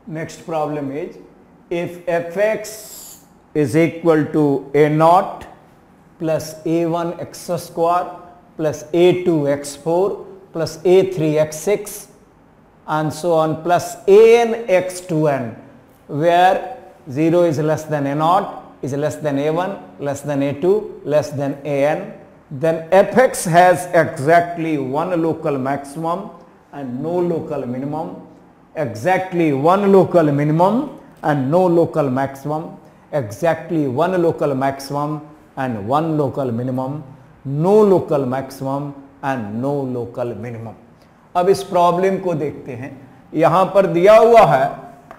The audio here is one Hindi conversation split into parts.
Next problem is, if fx is equal to a0 plus a1 x square plus a2 x4 plus a3 x6 and so on plus an x2n, where 0 is less than a0, is less than a1, less than a2, less than an, then fx has exactly one local maximum and no local minimum, exactly one local minimum and no local maximum, exactly one local maximum and one local minimum, no local maximum and no local minimum. अब इस प्रॉब्लम को देखते हैं. यहां पर दिया हुआ है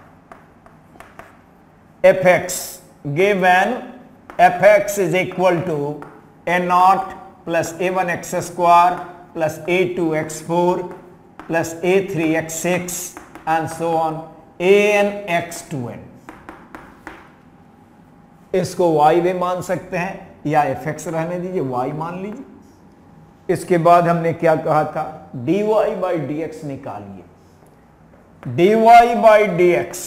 fx, given fx is equal to a0 plus a1 x square plus a2 x4 plus a3 x6 and so on an x2n. इसको y भी मान सकते हैं या fx रहने दीजिए, y मान लीजिए. इसके बाद हमने क्या कहा था, dy by dx निकालिए. dy by dx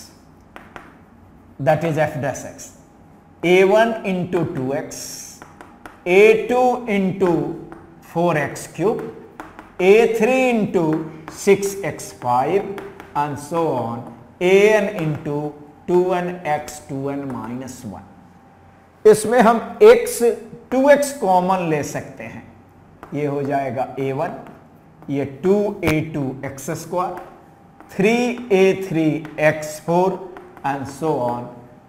that is f dash x, a1 into 2x, a2 into 4x cube, a3 into 6x5 and so on an into 2nx 2n minus 1. इसमें हम x 2x कॉमन ले सकते हैं. ये हो जाएगा a1, ये 2a2 x square, 3a3 x4 and so on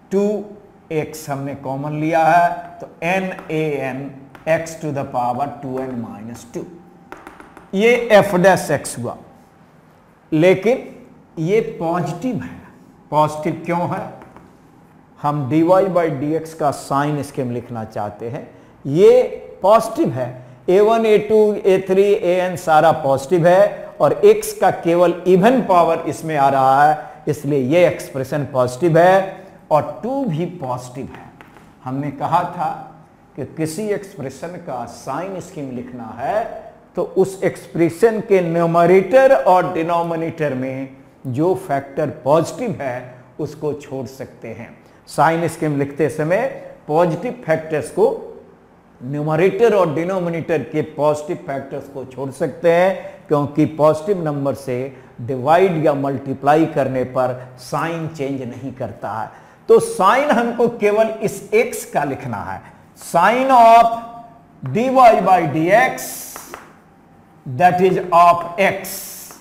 2x हमने कॉमन लिया है तो n x to the power 2n minus 2. ये f डैश x हुआ, लेकिन ये पॉजिटिव है. पॉजिटिव क्यों है? हम dy बाई dx का साइन इसके में लिखना चाहते हैं. ये पॉजिटिव है. a1 a2 a3 an सारा पॉजिटिव है और x का केवल इवन पावर इसमें आ रहा है, इसलिए ये एक्सप्रेशन पॉजिटिव है और 2 भी पॉजिटिव है. हमने कहा था कि किसी एक्सप्रेशन का साइन स्कीम लिखना है तो उस एक्सप्रेशन के न्यूमरेटर और डिनोमिनेटर में जो फैक्टर पॉजिटिव है उसको छोड़ सकते हैं. साइन स्कीम लिखते समय पॉजिटिव फैक्टर्स को, न्यूमरेटर और डिनोमिनेटर के पॉजिटिव फैक्टर्स को छोड़ सकते हैं, क्योंकि पॉजिटिव नंबर से डिवाइड या मल्टीप्लाई करने पर साइन चेंज नहीं करता है. तो साइन हमको केवल इस x का लिखना है. Sign of dy by dx that is of x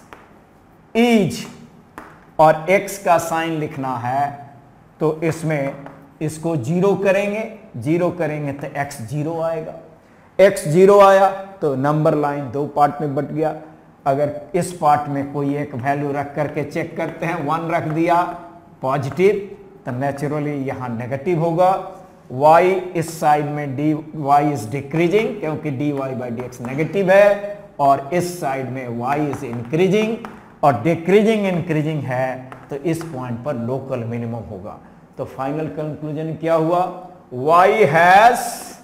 is, और x का साइन लिखना है तो इसमें इसको जीरो करेंगे. जीरो करेंगे तो x जीरो आएगा. x जीरो आया तो नंबर लाइन दो पार्ट में बट गया. अगर इस पार्ट में कोई एक वैल्यू रख करके चेक करते हैं, 1 रख दिया पॉजिटिव तो नेचुरली यहां नेगेटिव होगा. y इस साइड में dy इज डिक्रीजिंग क्योंकि dy बाई dx नेगेटिव है, और इस साइड में y इज इंक्रीजिंग, और डिक्रीजिंग इंक्रीजिंग है तो इस पॉइंट पर लोकल मिनिमम होगा. तो फाइनल कंक्लूजन क्या हुआ? y has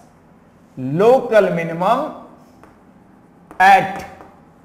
local minimum at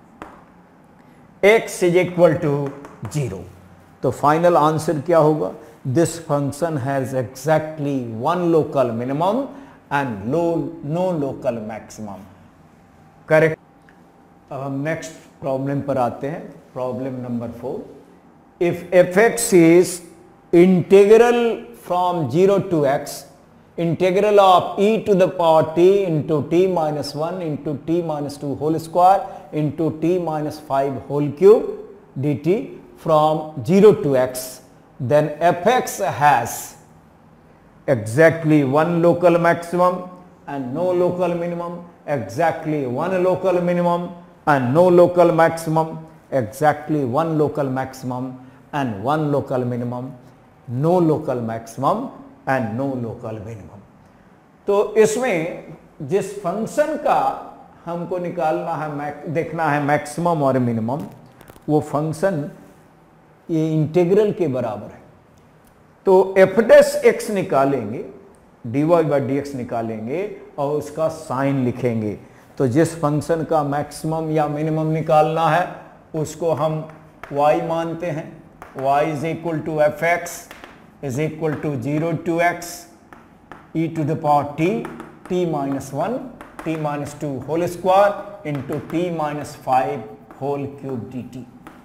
x is equal to 0. तो फाइनल आंसर क्या होगा? This function has exactly one local minimum and no local maximum. Correct. अब हम नेक्स्ट प्रॉब्लम पर आते हैं. Problem number 4. If fx is integral from 0 to x, integral of e to the power t into t minus 1 into t minus 2 whole square into t minus 5 whole cube dt from 0 to x, then fx has exactly one local maximum and no local minimum, exactly one local minimum and no local maximum, exactly one local maximum and one local minimum, no local maximum and no local minimum. तो इसमें जिस फंक्शन का हमको निकालना है, देखना है मैक्सिमम और मिनिमम, वो फंक्शन ये इंटीग्रल के बराबर है. तो एफ डैश एक्स निकालेंगे, dy बाई dx निकालेंगे और उसका साइन लिखेंगे. तो जिस फंक्शन का मैक्सिमम या मिनिमम निकालना है उसको हम y मानते हैं. y is equal to f x is equal to 0 to x e to the power t minus 1 t minus 2 whole square into t minus 5 whole cube dt।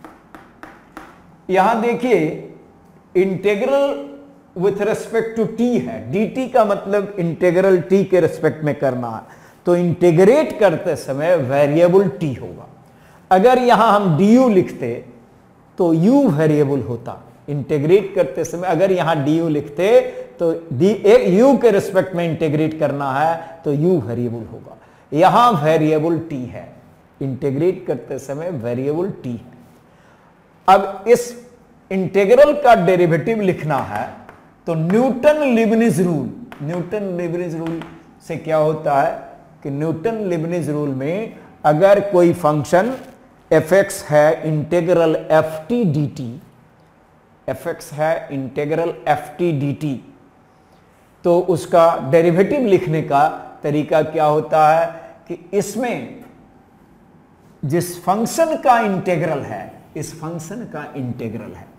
यहां देखिए integral with respect to t है, dt का मतलब इंटीग्रल t के रेस्पेक्ट में करना है, तो इंटीग्रेट करते समय वेरिएबल t होगा। अगर यहां हम du लिखते तो u वेरिएबल होता, इंटीग्रेट करते समय अगर यहां du लिखते तो u के रिस्पेक्ट में इंटीग्रेट करना है तो u वेरिएबल होगा। यहां वेरिएबल t है, इंटीग्रेट करते समय वेरिएबल t है। अब इस इंटीग्रल का डेरिवेटिव लिखना है तो न्यूटन लीबनिज रूल से क्या होता है कि न्यूटन लीबनिज रूल में अगर कोई फंक्शन f(x) है इंटीग्रल ft dt, f(x) है इंटीग्रल ft dt, तो उसका डेरिवेटिव लिखने का तरीका क्या होता है कि इसमें जिस फंक्शन का इंटीग्रल है, इस फंक्शन का इंटीग्रल है,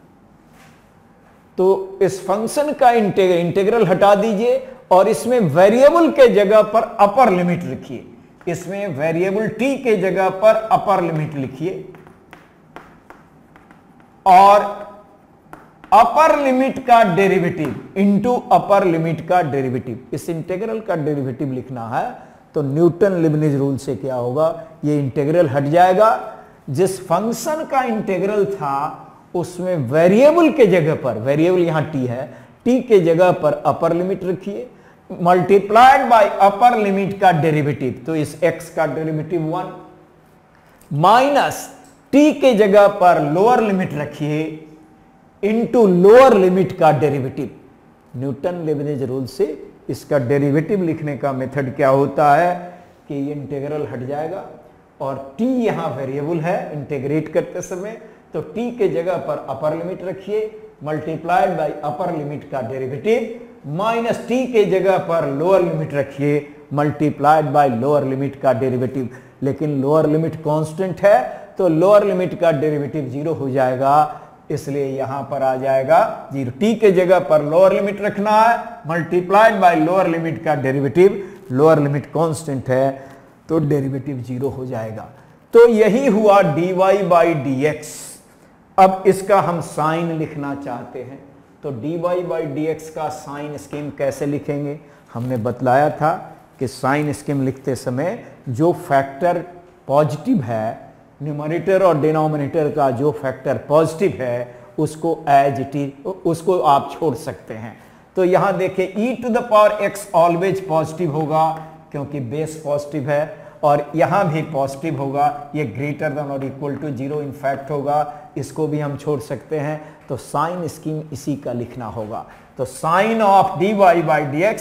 तो इस फंक्शन का इंटीग्रल हटा दीजिए और इसमें वेरिएबल के जगह पर अपर लिमिट लिखिए, इसमें वेरिएबल t के जगह पर अपर लिमिट लिखिए और अपर लिमिट का डेरिवेटिव इनटू अपर लिमिट का डेरिवेटिव, इस इंटीग्रल का डेरिवेटिव लिखना है तो न्यूटन लीबनिज रूल से क्या होगा, ये इंटीग्रल हट जाएगा। जिस फंक्शन का इंटीग्रल था उसमें वेरिएबल के जगह पर, वेरिएबल यहां t है, t के जगह पर अपर लिमिट रखिए मल्टीप्लाइड बाय अपर लिमिट का डेरिवेटिव, तो इस x का डेरिवेटिव 1 माइनस t के जगह पर लोअर लिमिट रखिए इनटू लोअर लिमिट का डेरिवेटिव। न्यूटन लीबनिज रूल से इसका डेरिवेटिव लिखने का मेथड क्या होता है कि ये इंटीग्रल हट जाएगा और t यहां वेरिएबल है इंटीग्रेट करते समय, तो t के जगह पर अपर लिमिट रखिए मल्टीप्लाइड बाय अपर लिमिट का डेरिवेटिव माइनस t के जगह पर लोअर लिमिट रखिए मल्टीप्लाइड बाय लोअर लिमिट का डेरिवेटिव। लेकिन लोअर लिमिट कांस्टेंट है तो लोअर लिमिट का डेरिवेटिव 0 हो जाएगा, इसलिए यहां पर आ जाएगा 0। t के जगह पर लोअर लिमिट रखना है मल्टीप्लाइड बाय लोअर लिमिट का डेरिवेटिव, लोअर लिमिट कांस्टेंट है तो डेरिवेटिव 0 हो जाएगा। तो यही हुआ dy बाई dx। अब इसका हम साइन लिखना चाहते हैं तो dy बाई dx का साइन स्कीम कैसे लिखेंगे, हमने बतलाया था कि साइन स्कीम लिखते समय जो फैक्टर पॉजिटिव है, न्यूमरेटर और डिनोमिनेटर का जो फैक्टर पॉजिटिव है उसको एज इट इज, उसको आप छोड़ सकते हैं। तो यहां देखें e to the power x always positive होगा क्योंकि बेस पॉजिटिव है और यहां भी पॉजिटिव होगा, ये ग्रेटर देन और इक्वल टू 0 इनफैक्ट होगा, इसको भी हम छोड़ सकते हैं। तो साइन स्कीम इसी का लिखना होगा। तो sign of dy by dx,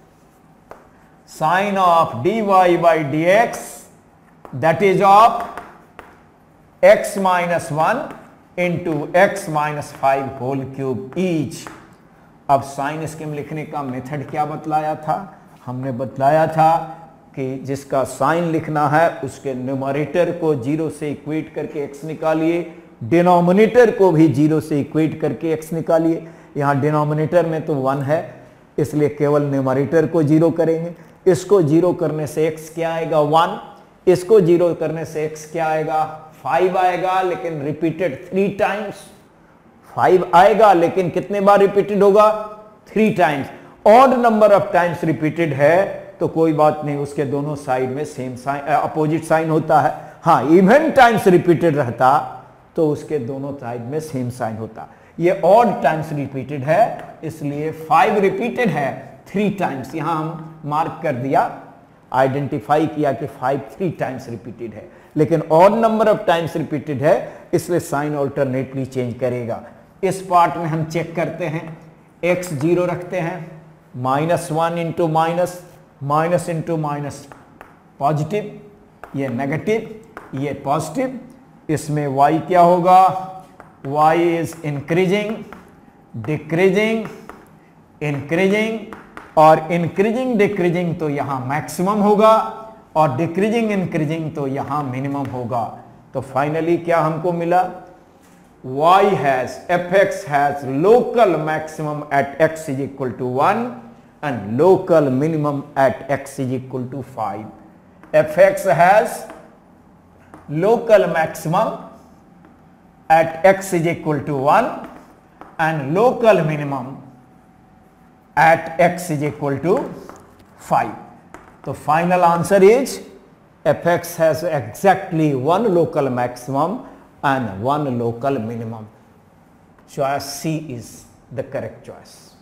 sign of dy by dx that is of x minus 1 into x minus 5 whole cube each. अब साइन स्कीम लिखने का मेथड क्या बतलाया था, हमने बतलाया था कि जिसका साइन लिखना है उसके न्यूमरेटर को 0 से इक्वेट करके x निकालिए, डिनोमिनेटर को भी 0 से इक्वेट करके x निकालिए। यहाँ डिनोमिनेटर में तो 1 है इसलिए केवल न्यूमरेटर को 0 करेंगे, इसको 0 करने से x क्या आएगा 1, इसको 0 करने से x क्या आएगा 5 आएगा, लेकिन रिपीटेड 3 टाइम्स 5 आएगा, लेकिन कितने बार रिपीटेड होगा 3 times. Odd number of times repeated है तो कोई बात नहीं, उसके दोनों साइड में सेम साइन अपोजिट साइन होता है। हाँ, इवन टाइम्स रिपीटेड रहता तो उसके दोनों साइड में सेम साइन होता। ये ऑड टाइम्स रिपीटेड है इसलिए 5 रिपीटेड है 3 टाइम्स, यहां हम मार्क कर दिया, आइडेंटिफाई किया कि 5 3 टाइम्स रिपीटेड है, लेकिन odd number of times repeated है इसलिए साइन ऑल्टरनेटली चेंज करेगा। इस पार्ट में हम चेक करते हैं, x 0 रखते हैं, -1 into minus, minus into minus positive, ये नेगेटिव ये पॉजिटिव, इसमें y क्या होगा, y is increasing decreasing increasing, और इंक्रीजिंग डिक्रीजिंग तो यहां मैक्सिमम होगा और डिक्रीजिंग इंक्रीजिंग तो यहां मिनिमम होगा। तो फाइनली क्या हमको मिला, y has, fx has local maximum at x is equal to 1 and local minimum at x is equal to 5. Fx has local maximum at x is equal to 1 and local minimum at x is equal to 5. So final answer is fx has exactly one local maximum and one local minimum. Choice C is the correct choice.